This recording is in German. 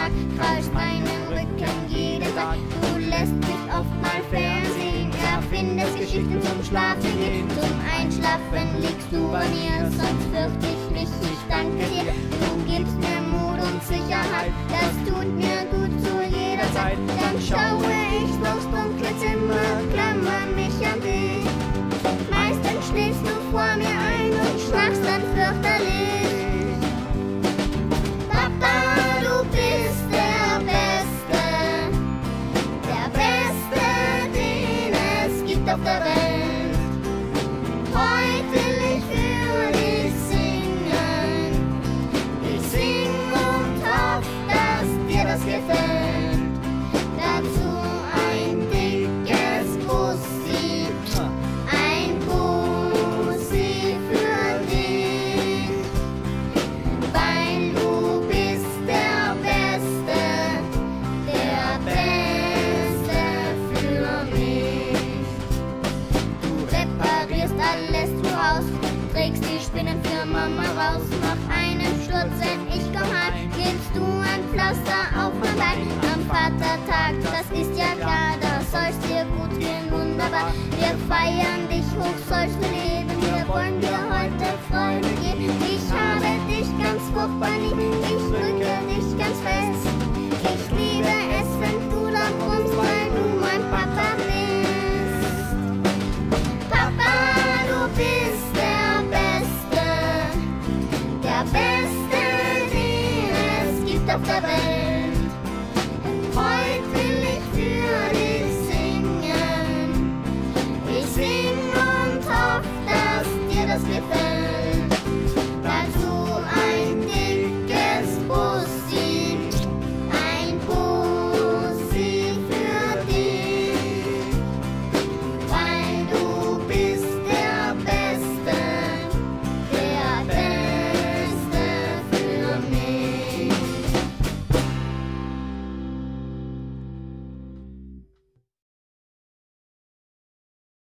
Tag, kreist meinen Rücken jeden Tag. Du lässt mich oft mal fernsehen, erfindest Geschichten zum Schlafen gehen. Zum Einschlafen liegst du bei mir, sonst fürchte ich mich. Ich danke dir, du gibst mir Mut und Sicherheit, das tut mir gut zu jeder Zeit. Dann schaue ich durchs dunkle Zimmer, klammer mich an dich. Meistens schläfst du vor mir ein und schnarchst dann fürchterlich. Papa, du bist der Beste den es gibt auf der Welt. Heute will ich für dich singen. Ich sing und hoff, dass dir das gefällt. Dazu ein dickes Bussi, ein Bussi für dich. Weil du bist der Beste für mich. Du reparierst alles zu Haus, trägst die Spinnen für Mama raus. Nach einem Sturz, wenn ich komm heim, gibst du ein Pflaster auf mein Bein. Am Vatertag, das ist ja klar, da soll's dir gut gehen, wunderbar. Wir feiern dich hoch, sollst du leben, wir wollen dir heute Freude geben. Ich habe dich ganz furchtbar lieb, ich drücke dich ganz fest. Ich liebe es, wenn du da brummst, weil du mein Papa bist. Papa, du bist der Beste den es gibt auf der Welt.